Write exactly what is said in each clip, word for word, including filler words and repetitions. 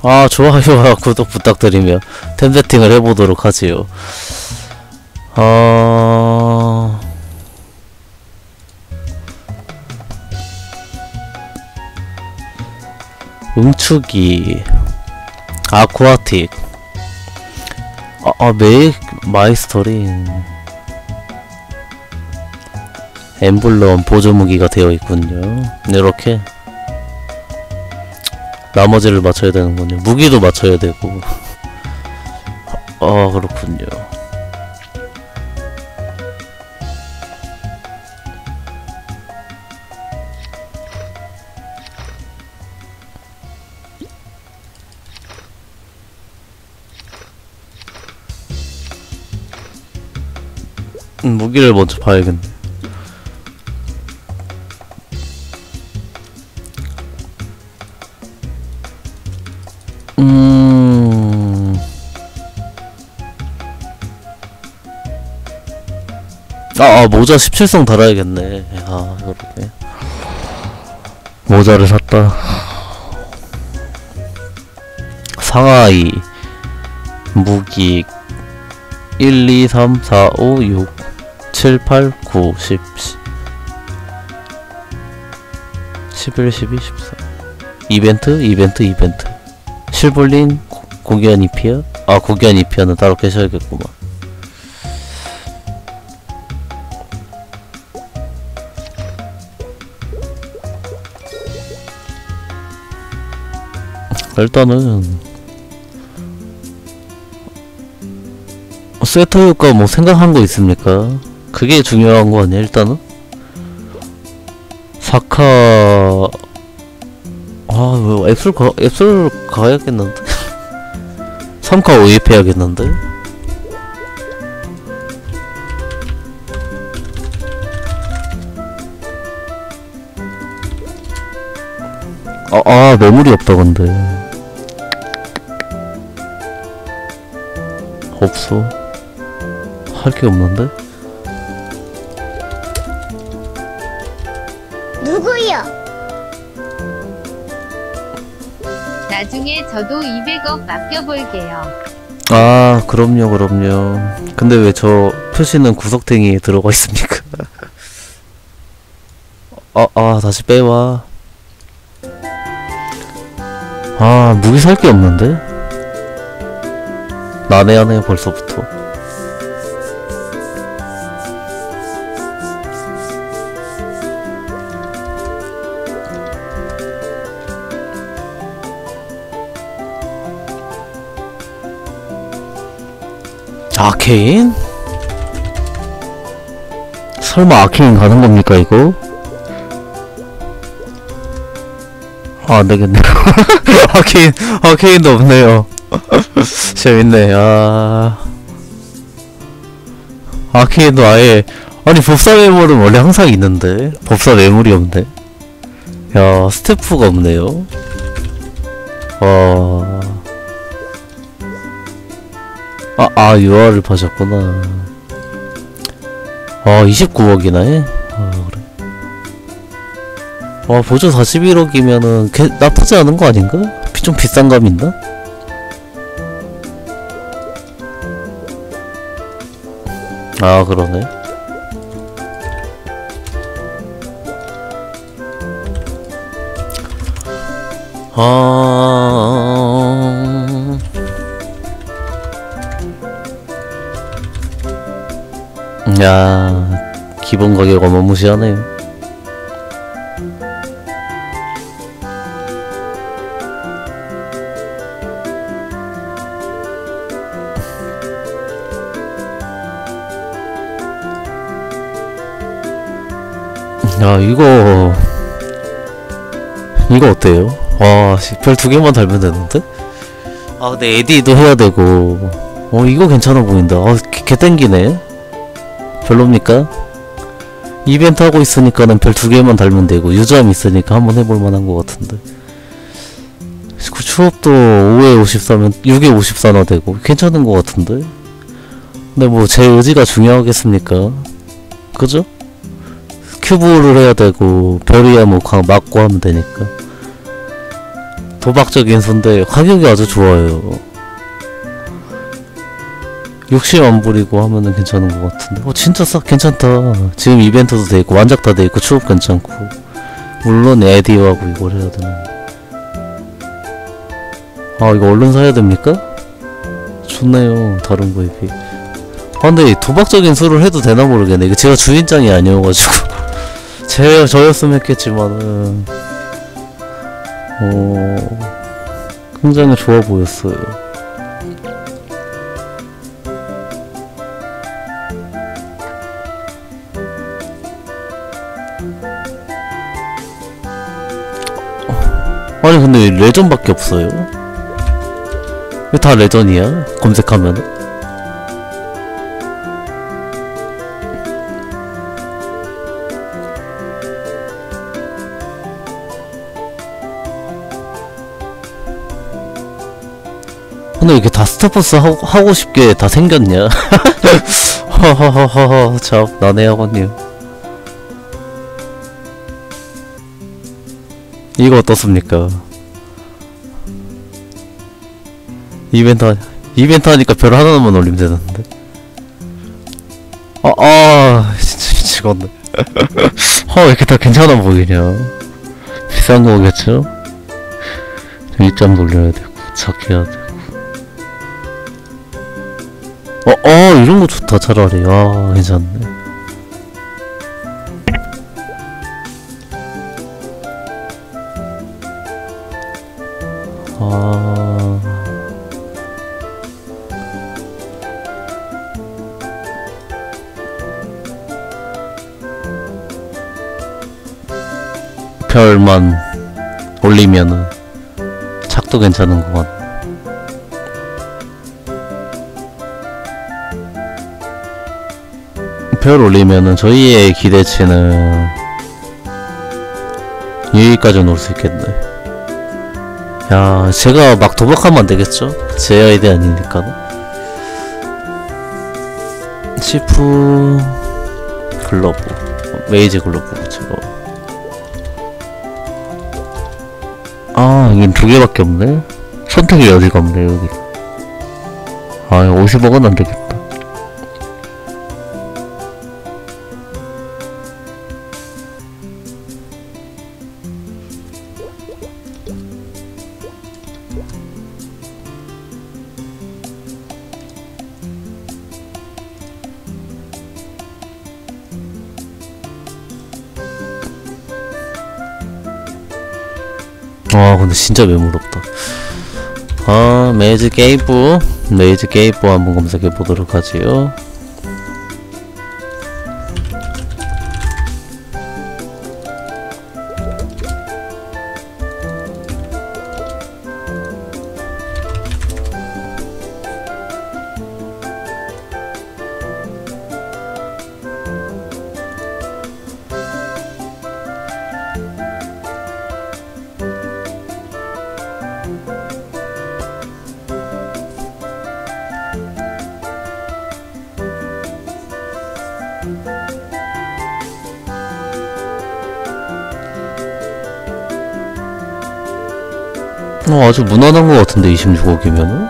아, 좋아요와 구독 부탁드리며 템세팅을 해보도록 하지요. 어... 응축이 아쿠아틱 아, 아 메이 마이스터리 엠블럼 보조무기가 되어 있군요. 이렇게 나머지를 맞춰야 되는군요. 무기도 맞춰야 되고. 아, 그렇군요. 음, 무기를 먼저 봐야겠네. 음... 아, 아 모자 십칠 성 달아야겠네. 아, 그러게. 모자를 샀다. 상하이 무기 일, 이, 삼, 사, 오, 육, 칠, 팔, 구, 십, 십일, 십이, 십사 이벤트? 이벤트, 이벤트 실볼린, 고귀한 이피아? 아, 고귀한 이피아는 따로 깨셔야겠구만. 일단은 세터 효과 뭐 생각한 거 있습니까? 그게 중요한 거 아니야, 일단은? 사카... 아, 뭐, 앱술 가, 앱술 가야겠는데? 삼 카 오입해야겠는데? 아, 아, 매물이 없다, 근데. 없어. 할 게 없는데? 누구요? 나중에 저도 이백억 맡겨볼게요. 아, 그럼요, 그럼요. 근데 왜 저 표시는 구석탱이에 들어가 있습니까? 아, 아, 다시 빼와. 아, 무기 살 게 없는데? 난해하네, 벌써부터. 아케인? 설마 아케인 가는 겁니까, 이거? 아, 안 되겠네요. 아케인, 아케인도 없네요. 재밌네, 아. 아케인도 아예, 아니, 법사 매물은 원래 항상 있는데, 법사 매물이 없네. 야, 스태프가 없네요. 와. 아, 아, 유아를 파셨구나. 아, 이십구억이나 해? 아, 그래. 와, 보조 사십일억이면은, 개, 나쁘지 않은 거 아닌가? 좀 비싼 감 있나? 아, 그러네. 아... 야, 기본 가격 어마무시하네요. 야, 이거 이거 어때요? 와, 별 두 개만 달면 되는데? 아, 근데 에디도 해야 되고. 어, 이거 괜찮아 보인다. 아, 개, 개 땡기네. 별로입니까? 이벤트 하고 있으니까는 별 두 개만 달면 되고, 유저함 있으니까 한번 해볼 만한 것 같은데. 그 추업도 오에 오십사면 육에 오십사나 되고, 괜찮은 것 같은데? 근데 뭐 제 의지가 중요하겠습니까? 그죠? 큐브를 해야 되고 별이야 뭐 맞고 하면 되니까. 도박적인 손데 가격이 아주 좋아요. 욕심 안 부리고 하면은 괜찮은 것 같은데. 어 진짜 싹 괜찮다. 지금 이벤트도 돼있고 완작 다 돼있고 추억 괜찮고. 물론 에디하고 이걸 해야 되는데. 아 이거 얼른 사야 됩니까? 좋네요 다른 거에 비해. 아 근데 도박적인 수를 해도 되나 모르겠네. 이거 제가 주인장이 아니어가지고 제 저였으면 했겠지만은 어 굉장히 좋아 보였어요. 아니 근데 왜 레전밖에 없어요? 왜 다 레전이야? 검색하면은? 근데 이렇게 다 스타버스 하고, 하고 싶게 다 생겼냐? 허허허허 참 난해하거든요. 이거 어떻습니까? 이벤트 하, 이벤트 하니까 별 하나만 올리면 되는데. 아, 아, 진짜 미치겠네. 아, 왜 이렇게 다 괜찮아 보이냐? 비싼 거겠죠? 입장 돌려야 되고, 착해야 되고. 어, 어, 이런 거 좋다, 차라리. 아, 괜찮네. 아. 별만 올리면은 착도 괜찮은 것 같네. 별 올리면은 저희의 기대치는 여기까지 놓을 수 있겠네. 야, 제가 막 도박하면 안 되겠죠? 제 아이디 아니니까. 시프 글러브, 메이지 글러브 제가. 아, 여긴 두 개밖에 없네. 선택의 여지가 없네 여기. 아, 오십억은 안 되겠다. 아 근데 진짜 매물없다. 아 메이즈 게이브 메이즈 게이브 한번 검색해 보도록 하지요. 어, 아주 무난한 것 같은데, 이십육억이면은?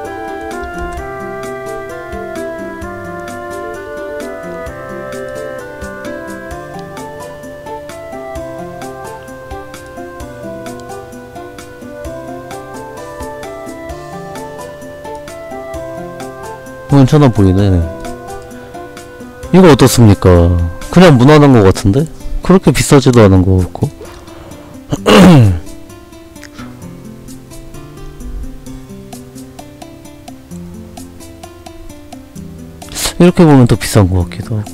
괜찮아 보이네. 이거 어떻습니까? 그냥 무난한 것 같은데? 그렇게 비싸지도 않은 것 같고. 이렇게 보면 더 비싼 것 같기도 하고.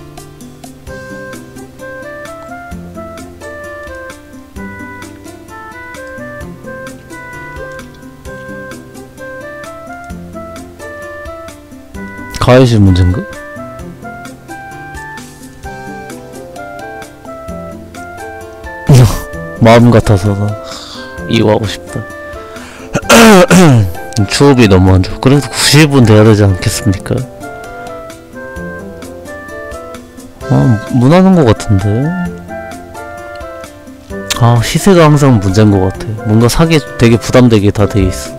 가해질 문제인가? 마음 같아서 이거하고 싶다. 추업이 너무 안 좋아. 그래도 구십은 돼야 되지 않겠습니까? 아, 무난한 것 같은데. 아, 시세가 항상 문제인 것 같아. 뭔가 사기 되게 부담되게 다 돼 있어.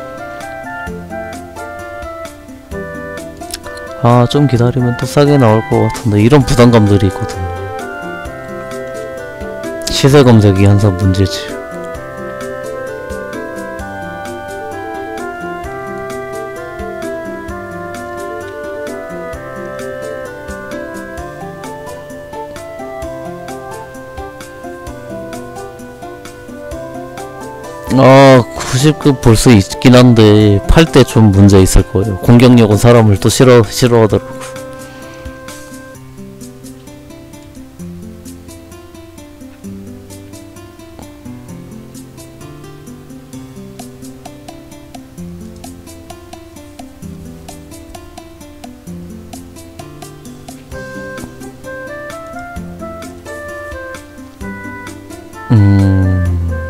아, 좀 기다리면 또 싸게 나올 것 같은데 이런 부담감들이 있거든. 시세 검색이 항상 문제지. 아, 구십 급 볼 수 있긴 한데 팔 때 좀 문제 있을 거예요. 공격력은 사람을 또 싫어 싫어하더라고. 음.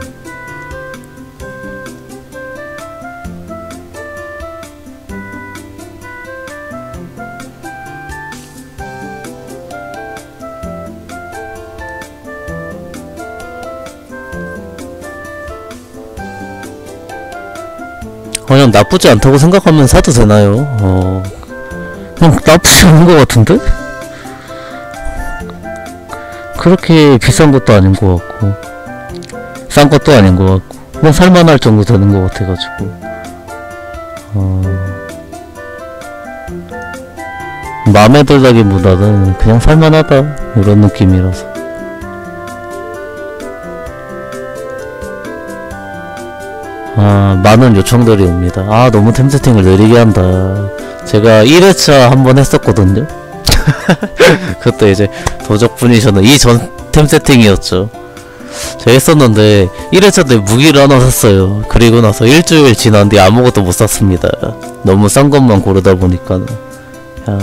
그냥 나쁘지 않다고 생각하면 사도 되나요? 어, 그냥 나쁘지 않은 것 같은데? 그렇게 비싼 것도 아닌 것 같고 싼 것도 아닌 것 같고 그냥 살만할 정도 되는 것 같아가지고 어, 마음에 들다기보다는 그냥 살만하다 이런 느낌이라서. 아, 많은 요청들이 옵니다. 아, 너무 템 세팅을 느리게 한다. 제가 일 회차 한번 했었거든요. 그때 이제 도적분이셨는 이전 템 세팅이었죠. 제가 했었는데 일 회차 때 무기를 하나 샀어요. 그리고 나서 일주일 지난 뒤 아무것도 못 샀습니다. 너무 싼 것만 고르다 보니까는. 야,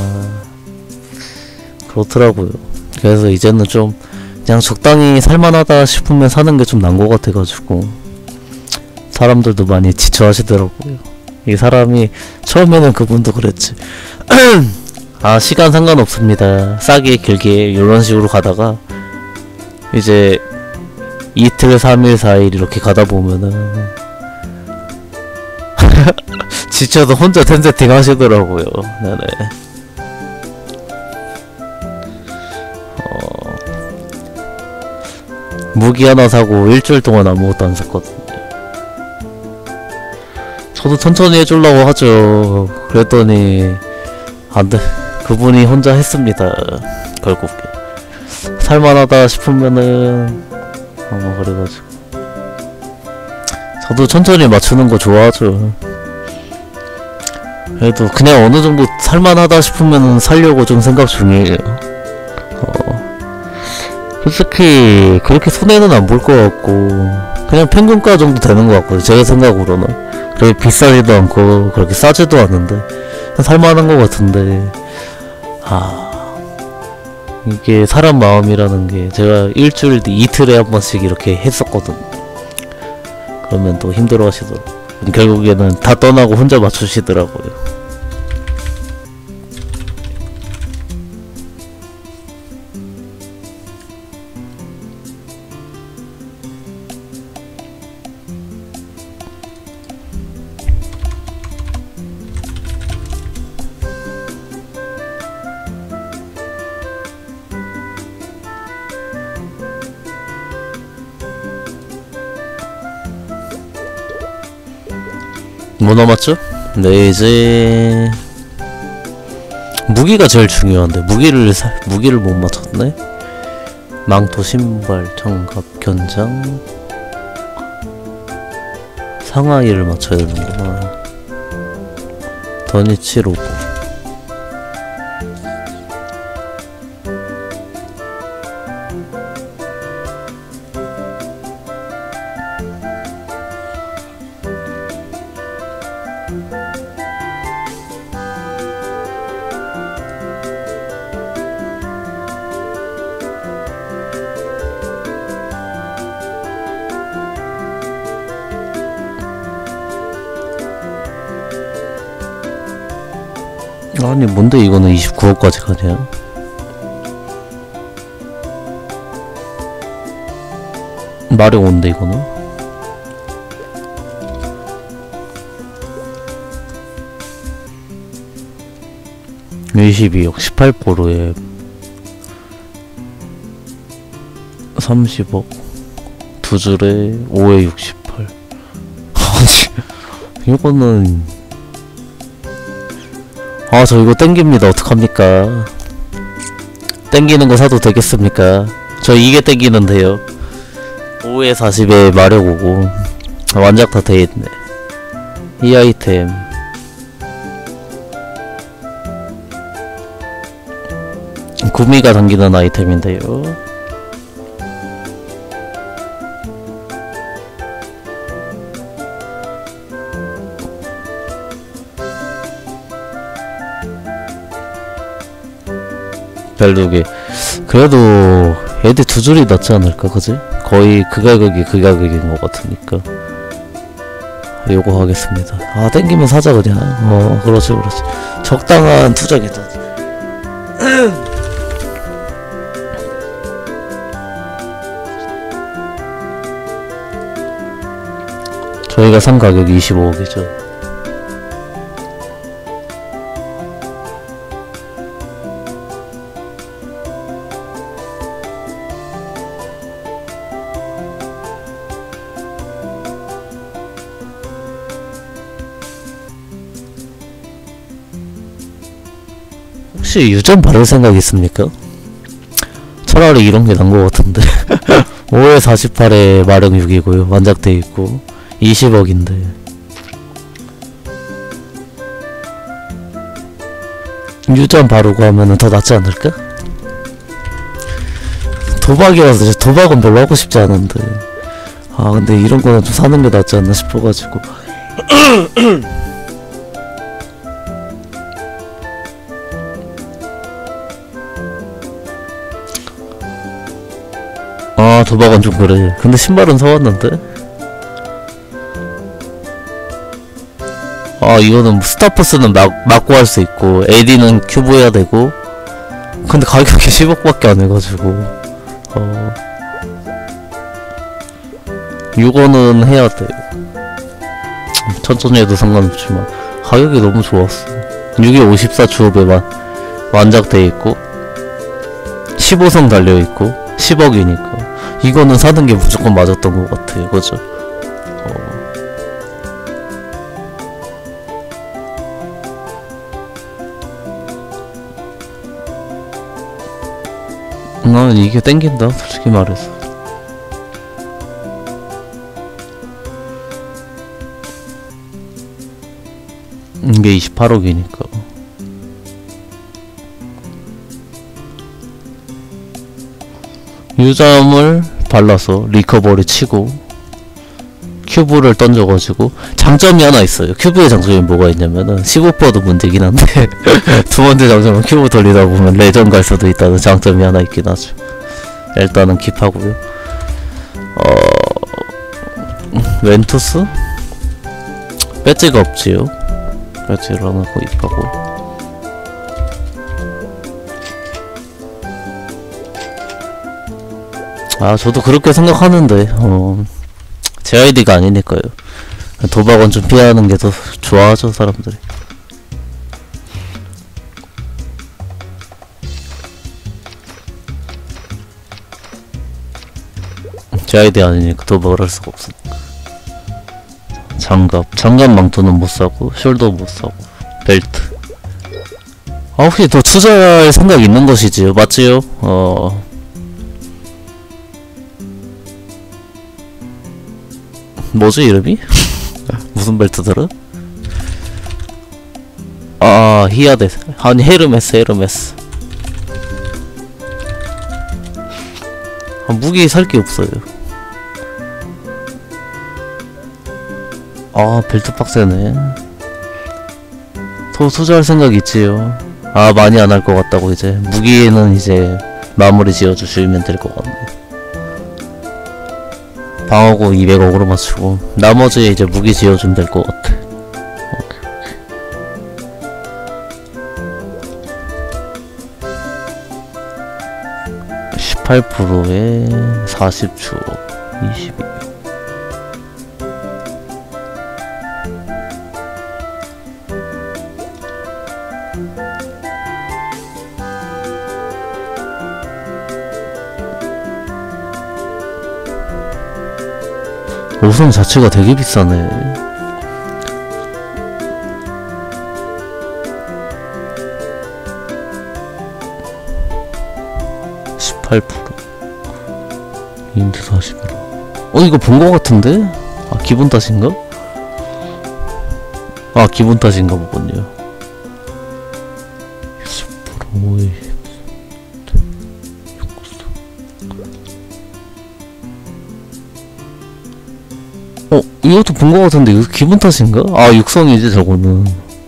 그렇더라고요. 그래서 이제는 좀 그냥 적당히 살만하다 싶으면 사는 게 좀 난 것 같아가지고 사람들도 많이 지쳐하시더라고요. 이 사람이 처음에는 그분도 그랬지. 아, 시간 상관없습니다. 싸게 길게 이런 식으로 가다가 이제 이틀 삼일 사일 이렇게 가다 보면은 지쳐서 혼자 템 세팅 하시더라고요. 네네. 어, 무기 하나 사고 일주일 동안 아무것도 안 샀거든요. 저도 천천히 해주려고 하죠. 그랬더니 안돼. 그분이 혼자 했습니다. 결국에 살만하다 싶으면은 어 그래가지고 저도 천천히 맞추는 거 좋아하죠. 그래도 그냥 어느 정도 살만하다 싶으면 살려고 좀 생각 중이에요. 어 솔직히 그렇게 손해는 안 볼 것 같고 그냥 평균가 정도 되는 것 같거든요. 제 생각으로는. 그렇게 비싸지도 않고 그렇게 싸지도 않는데 살만한 것 같은데 아 이게 사람 마음이라는 게 제가 일주일 뒤 이틀에 한 번씩 이렇게 했었거든. 그러면 또 힘들어 하시더라고. 결국에는 다 떠나고 혼자 맞추시더라고요. 뭐 남았죠? 네, 이제 무기가 제일 중요한데 무기를 사, 무기를 못 맞췄네. 망토, 신발, 장갑, 견장, 상하이를 맞춰야 되는구나. 더니치 로고. 아니 뭔데 이거는 이십구 호까지 가냐? 마력 온데 이거는. 이십이억 십팔 퍼센트에 삼십억 두 줄에 오에 육십팔. 아니 이거는 아 저 이거 땡깁니다. 어떡합니까? 땡기는 거 사도 되겠습니까? 저 이게 땡기는데요. 오에 사십에 마력 오고 완작 다 돼있네. 이 아이템 구미가 당기는 아이템인데요. 별두개. 그래도 애들 두 줄이 낫지 않을까, 그지? 거의 그 가격이 그 가격인 것 같으니까 요거 하겠습니다. 아 땡기면 사자 그냥. 어 그렇지 그렇지. 적당한 투자겠다. 저희가 산 가격이 이십오억이죠. 혹시 유전 바를 생각 있습니까? 차라리 이런게 난 것 같은데. 오에 사십팔에 마력 육이고요 완작돼 있고 이십억인데 유전 바르고 하면은 더 낫지 않을까? 도박이라서 이제 도박은 별로 하고 싶지 않은데 아 근데 이런 거는 좀 사는 게 낫지 않나 싶어가지고. 아 도박은 좀 그래. 근데 신발은 사왔는데 아 이거는 스타포스는 막, 막고 할 수 있고 에디는 큐브 해야 되고 근데 가격이 십억밖에 안 해가지고 어 이거는 해야 돼. 천천히 해도 상관없지만 가격이 너무 좋았어. 육에 오십사 주업에만 완작돼 있고 십오 성 달려있고 십억이니까 이거는 사는 게 무조건 맞았던 것 같아요. 그죠? 어. 나는 이게 땡긴다 솔직히 말해서. 이게 이십팔억이니까 유점을 발라서 리커버리 치고 큐브를 던져가지고 장점이 하나 있어요. 큐브의 장점이 뭐가 있냐면은 십오 퍼센트도 문제긴 한데 두 번째 장점은 큐브 돌리다 보면 레전 갈 수도 있다는 장점이 하나 있긴 하죠. 일단은 킵하고요. 어... 웬투스? 배지가 없지요. 배지를 하나 구입하고 아 저도 그렇게 생각하는데 어, 제 아이디가 아니니까요. 도박은 좀 피하는 게 더 좋아하죠 사람들이. 제 아이디 아니니까 도박을 할 수가 없으니까. 장갑 장갑 망토는 못사고 숄더 못사고 벨트. 아 혹시 더 투자할 생각 있는 것이지요? 맞지요? 어... 뭐지 이름이? 무슨 벨트더라? 아 히아데스 아니 헤르메스 헤르메스. 아, 무기 살 게 없어요. 아 벨트 빡세네. 더 투자할 생각 있지요. 아 많이 안 할 것 같다고. 이제 무기는 이제 마무리 지어주시면 될 것 같네. 방어구 이백억으로 맞추고 나머지 이제 무기 지어주면 될 것 같아. 오케이, 오케이. 십팔 퍼센트에 사십 주억 이십이. 오성 자체가 되게 비싸네. 십팔 퍼센트. 인트 사십 퍼센트. 어, 이거 본 거 같은데? 아, 기분 탓인가? 아, 기분 탓인가 보군요. 십 퍼센트. 어, 이것도 본 거 같은데, 이거 기분 탓인가? 아, 육성이지, 저거는.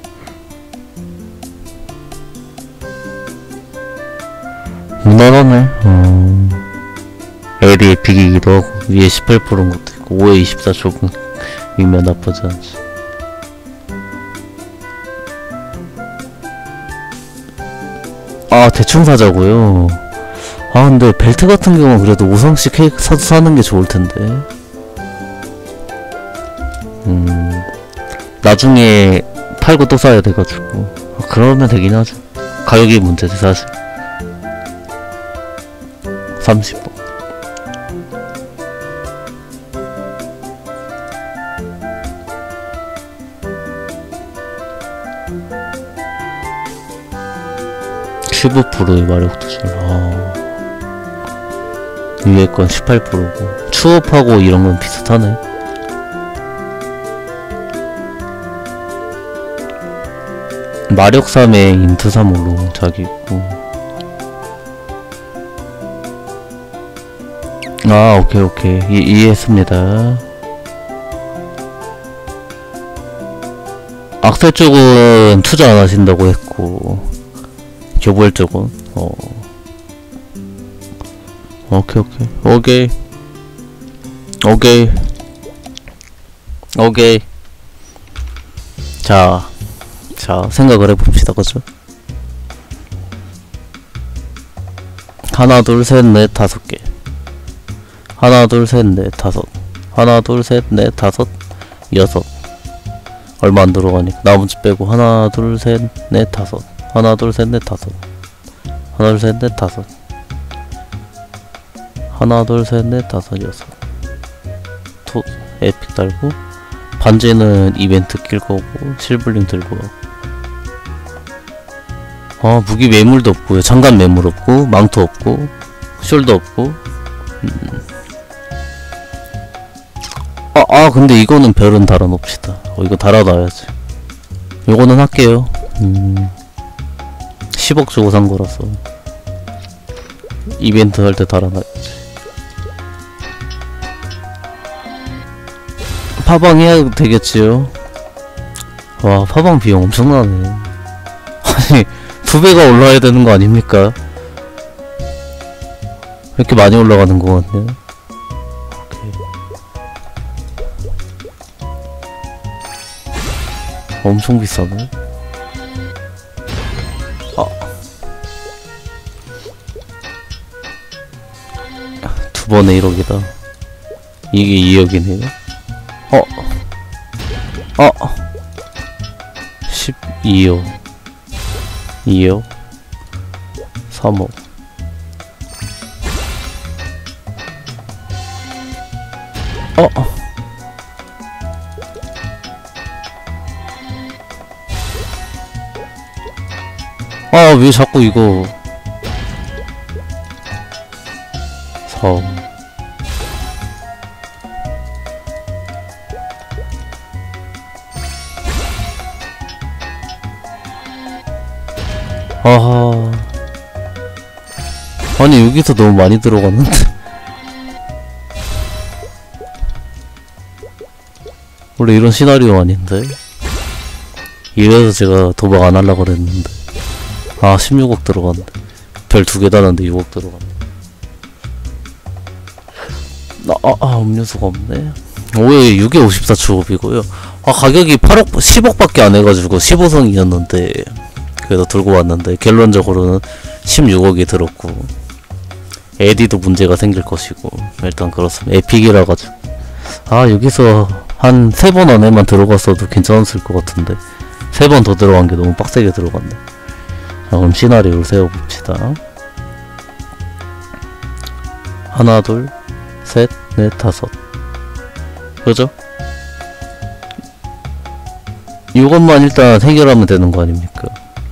무난하네. 어. 엘이 에픽이기도 하고, 위에 십팔 퍼센트인 것도 있고, 오에 이십사 조금이면 나쁘지 않지. 아, 대충 사자고요. 아, 근데 벨트 같은 경우는 그래도 오성씩 케이크 사, 사는 게 좋을 텐데. 음, 나중에 팔고 또 사야 돼가지고. 아, 그러면 되긴 하죠. 가격이 문제지, 사실. 삼십 번. 십오 퍼센트의 마력 투절. 아. 위에 건 십팔 퍼센트고. 추업하고 이런 건 비슷하네. 마력 삼에 인트 삼으로 자기 있고. 아, 오케이, 오케이. 이, 이해했습니다. 악셀 쪽은 투자 안 하신다고 했고, 교벌 쪽은, 어. 오케이, 오케이. 오케이. 오케이. 오케이. 자. 자, 생각을 해봅시다, 그죠? 하나, 둘, 셋, 넷, 다섯 개. 하나, 둘, 셋, 넷, 다섯. 하나, 둘, 셋, 넷, 다섯, 여섯. 얼마 안 들어가니까. 나머지 빼고. 하나, 둘, 셋, 넷, 다섯. 하나, 둘, 셋, 넷, 다섯. 하나, 둘, 셋, 넷, 다섯. 하나, 둘, 셋, 넷, 다섯, 여섯. 토, 에픽 달고. 반지는 이벤트 낄 거고, 실블링 들고. 아, 무기 매물도 없고요. 장갑 매물 없고, 망토 없고, 숄더 없고. 음. 아, 아, 근데 이거는 별은 달아놓읍시다. 어, 이거 달아놔야지. 요거는 할게요. 음. 십억 주고 산 거라서. 이벤트 할 때 달아놔야지. 파방 해야 되겠지요? 와, 파방 비용 엄청나네. 아니, 두 배가 올라야 되는 거 아닙니까? 왜 이렇게 많이 올라가는 거 같네요. 오케이. 엄청 비싸네. 아. 두 번에 일억이다. 이게 이억이네요. 어. 어. 십이억. 이억. 삼억. 어. 아, 왜 자꾸 이거. 사억. 아하. 아니, 여기서 너무 많이 들어갔는데. 원래 이런 시나리오 아닌데. 이래서 제가 도박 안 하려고 그랬는데. 아, 십육억 들어갔네. 별 두 개 다는데 육억 들어갔네. 아, 아, 아, 음료수가 없네. 오에 육에 오십사 추업이고요. 아, 가격이 팔억, 십억 밖에 안 해가지고 십오성이었는데. 그래도 들고 왔는데, 결론적으로는 십육억이 들었고. 에디도 문제가 생길 것이고 일단 그렇습니다. 에픽이라 가지고 아 여기서 한 세 번 안에만 들어갔어도 괜찮았을 것 같은데 세 번 더 들어간 게 너무 빡세게 들어갔네. 자 그럼 시나리오를 세워봅시다. 하나 둘 셋 넷 다섯 그죠? 이것만 일단 해결하면 되는 거 아닙니까?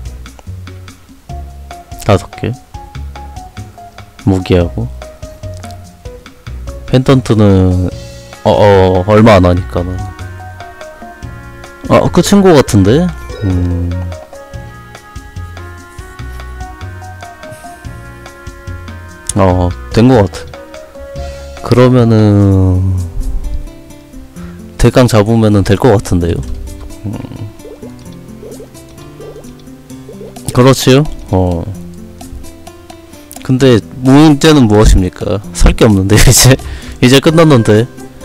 다섯 개 무기하고 펜던트는 어어 얼마 안 하니까는 아 끝인 거 같은데? 음. 어 된 거 같아. 그러면은 대강 잡으면은 될 거 같은데요. 음. 그렇지요? 어. 근데 문제는 무엇입니까? 살 게 없는데 이제 이제 끝났는데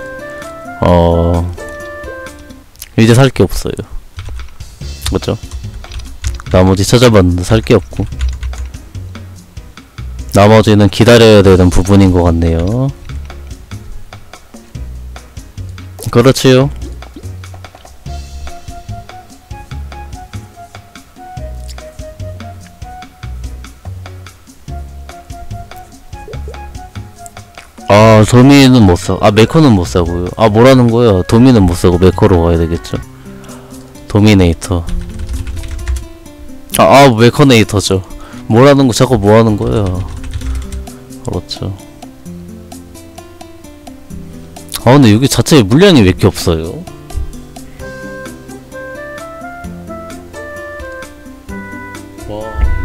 어 이제 살 게 없어요. 그죠? 나머지 찾아봤는데 살 게 없고 나머지는 기다려야 되는 부분인 것 같네요. 그렇지요? 아 도미는 못사 아 메커는 못사고요. 아 뭐라는 거야. 도미는 못사고 메커로 가야 되겠죠. 도미네이터 아, 아 메커네이터죠. 뭐라는 거 자꾸 뭐하는 거야. 그렇죠. 아 근데 여기 자체에 물량이 왜 이렇게 없어요? 와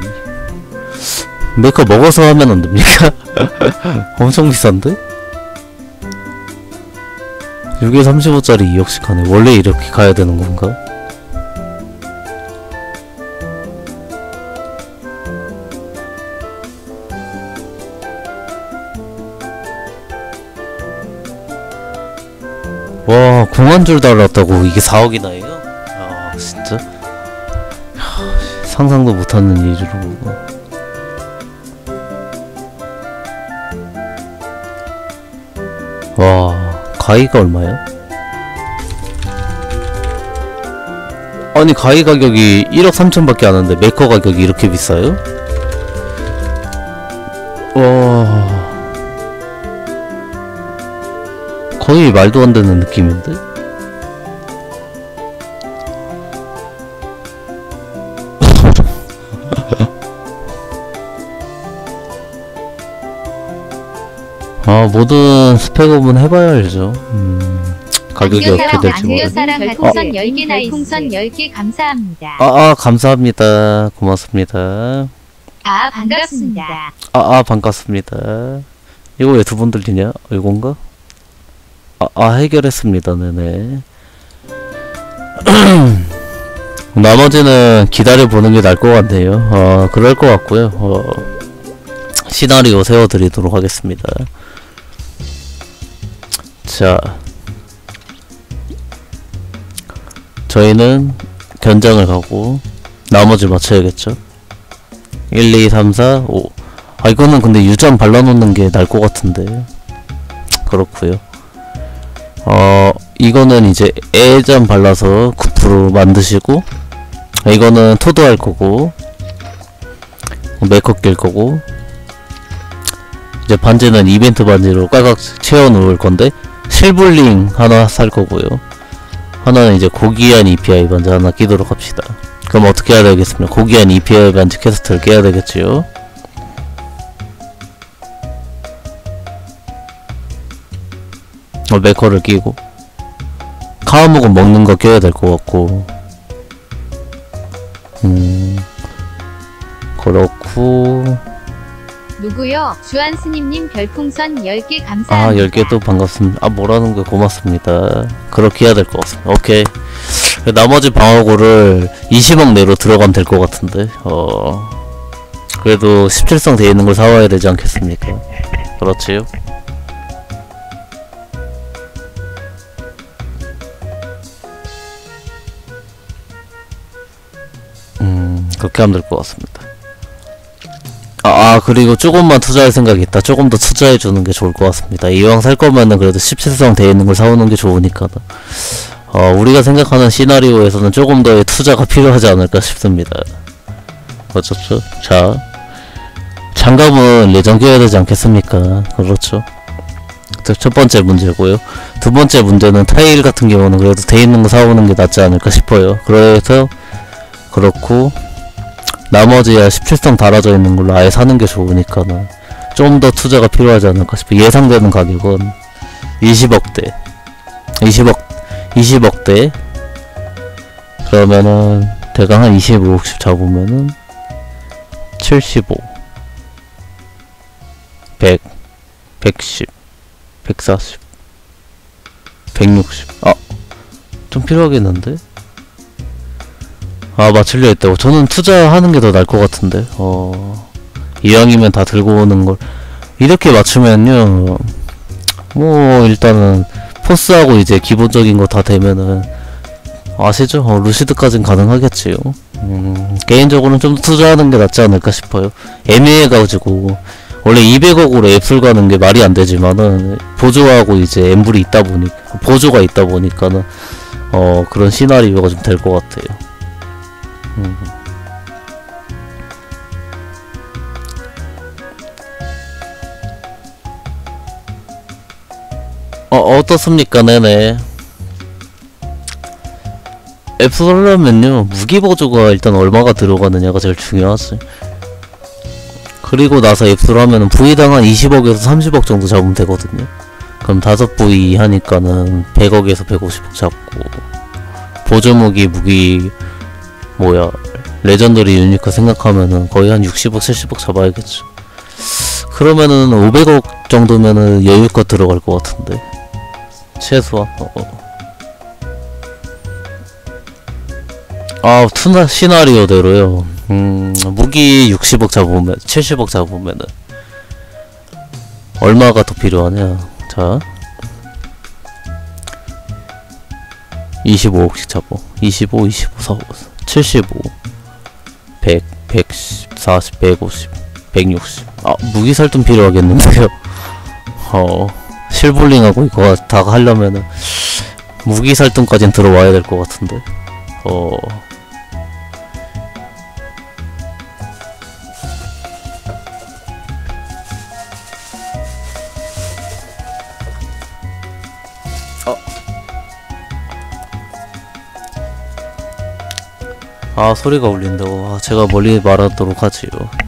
메커 먹어서 하면 안 됩니까? 엄청 비싼데? 육에 삼십오 짜리 이억씩 하네. 원래 이렇게 가야 되는 건가? 와 공안줄 달았다고 이게 사억이나 해요? 아 진짜? 야, 상상도 못하는 일이로. 와 가이가 얼마야? 아니 가이 가격이 일억 삼천밖에 안 하는데 메커 가격이 이렇게 비싸요? 와 거의 말도 안 되는 느낌인데? 아 모든 스펙업은 해봐야 알죠. 음, 가격이 어떻게 될지 모르겠네. 별풍선 열 개 별풍선 열 개 감사합니다. 아, 아 감사합니다. 고맙습니다. 아 반갑습니다. 아, 아 반갑습니다. 이거 왜 두 번 들리냐? 이건가? 아, 아 해결했습니다. 네네. 나머지는 기다려보는 게 나을 것 같네요. 어 그럴 것 같고요. 어, 시나리오 세워드리도록 하겠습니다. 자 저희는 견장을 가고 나머지 맞춰야겠죠. 일, 이, 삼, 사, 오. 아 이거는 근데 유전 발라놓는 게 나을 것 같은데. 그렇구요. 어 이거는 이제 애전 발라서 구 퍼센트 만드시고 이거는 토도할 거고 메커 낄 거고 이제 반지는 이벤트 반지로 꽉꽉 채워 놓을 건데 실블링 하나 살 거고요. 하나는 이제 고귀한 이피아이 반지 하나 끼도록 합시다. 그럼 어떻게 해야 되겠습니까? 고귀한 이피아이 반지 퀘스트를 깨야 되겠지요. 어, 메커를 끼고 카와목은 먹는 거 껴야 될 것 같고 음 그렇고 누구요? 주한스님님 별풍선 열 개 감사합니다. 아 열 개 또 반갑습니다. 아 뭐라는 거 고맙습니다. 그렇게 해야 될 것 같습니다. 오케이. 나머지 방어구를 이십억 내로 들어가면 될 것 같은데 어 그래도 십칠 성 돼 있는 걸 사와야 되지 않겠습니까? 그렇지요? 음 그렇게 하면 될 것 같습니다. 아, 아 그리고 조금만 투자할 생각이 있다. 조금 더 투자해주는 게 좋을 것 같습니다. 이왕 살 거면은 그래도 십칠성 돼 있는 걸 사오는 게 좋으니까. 어, 우리가 생각하는 시나리오에서는 조금 더의 투자가 필요하지 않을까 싶습니다. 어쩌죠? 자, 장갑은 예전 껴야 되지 않겠습니까? 그렇죠. 첫 번째 문제고요. 두 번째 문제는 타일 같은 경우는 그래도 돼 있는 거 사오는 게 낫지 않을까 싶어요. 그래서 그렇고 나머지 십칠성 달아져 있는 걸로 아예 사는 게 좋으니까는 좀 더 투자가 필요하지 않을까 싶어요. 예상되는 가격은 이십억대 이십억 이십억대 그러면은 대강 한 이십오억씩 잡으면은 칠십오 백 백십 백사십 백육십 아 좀 필요하겠는데? 아 맞추려 했다고. 저는 투자하는 게 더 나을 것 같은데. 어 이왕이면 다 들고 오는 걸 이렇게 맞추면요 뭐 일단은 포스하고 이제 기본적인 거 다 되면은 아시죠? 어, 루시드까진 가능하겠지요. 음, 개인적으로는 좀 투자하는 게 낫지 않을까 싶어요. 애매해가지고 원래 이백억으로 앱술 가는 게 말이 안 되지만은 보조하고 이제 엠블이 있다 보니 보조가 있다 보니까는 어 그런 시나리오가 좀 될 것 같아요. 음. 어 어떻습니까? 네네. 앱술 하려면요 무기 보조가 일단 얼마가 들어가느냐가 제일 중요하지. 그리고 나서 앱술 하면은 부위당 한 이십억에서 삼십억 정도 잡으면 되거든요. 그럼 다섯 부위 하니까는 백억에서 백오십억 잡고 보조무기 무기 뭐야 레전더리 유니크 생각하면은 거의 한 육십억 칠십억 잡아야겠죠. 그러면은 오백억 정도면은 여유껏 들어갈 것 같은데 최소한. 어. 아 투나 시나리오대로요. 음 무기 육십억 잡으면 칠십억 잡으면은 얼마가 더 필요하냐. 자 이십오억씩 잡어. 이십오, 이십오, 사십오, 칠십오, 백, 백십, 사십, 백오십, 백육십. 아 무기 살 돈 필요하겠는데요. 어 실볼링하고 이거 다 하려면은 무기 살 돈까진 들어와야 될 것 같은데. 어 아 소리가 울린다고. 아, 제가 멀리 말하도록 하지요.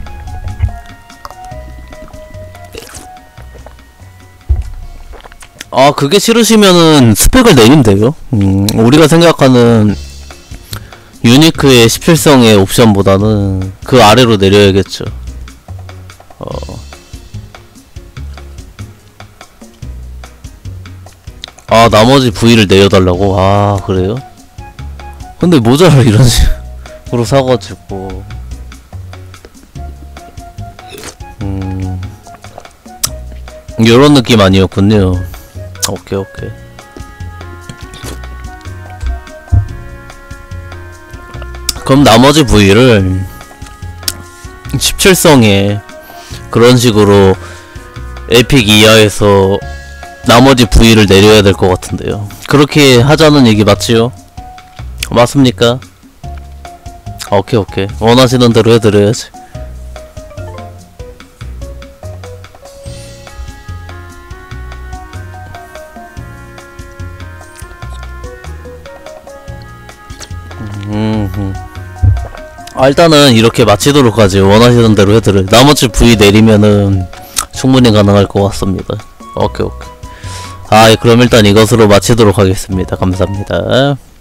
아 그게 싫으시면은 스펙을 내리면 돼요. 음, 우리가 생각하는 유니크의 십칠성의 옵션보다는 그 아래로 내려야겠죠. 어. 아 나머지 부위를 내려달라고? 아 그래요? 근데 모자라 이런 식으로 사가지고 음 요런 느낌 아니었군요. 오케이 오케이. 그럼 나머지 부위를 십칠성에 그런 식으로 에픽 이하에서 나머지 부위를 내려야 될 것 같은데요. 그렇게 하자는 얘기 맞지요? 맞습니까? 오케이 오케이. 원하시는 대로 해드려야지. 음, 아 일단은 이렇게 마치도록 하지. 원하시는 대로 해드려. 나머지 부위 내리면은 충분히 가능할 것 같습니다. 오케이 오케이. 아 그럼 일단 이것으로 마치도록 하겠습니다. 감사합니다.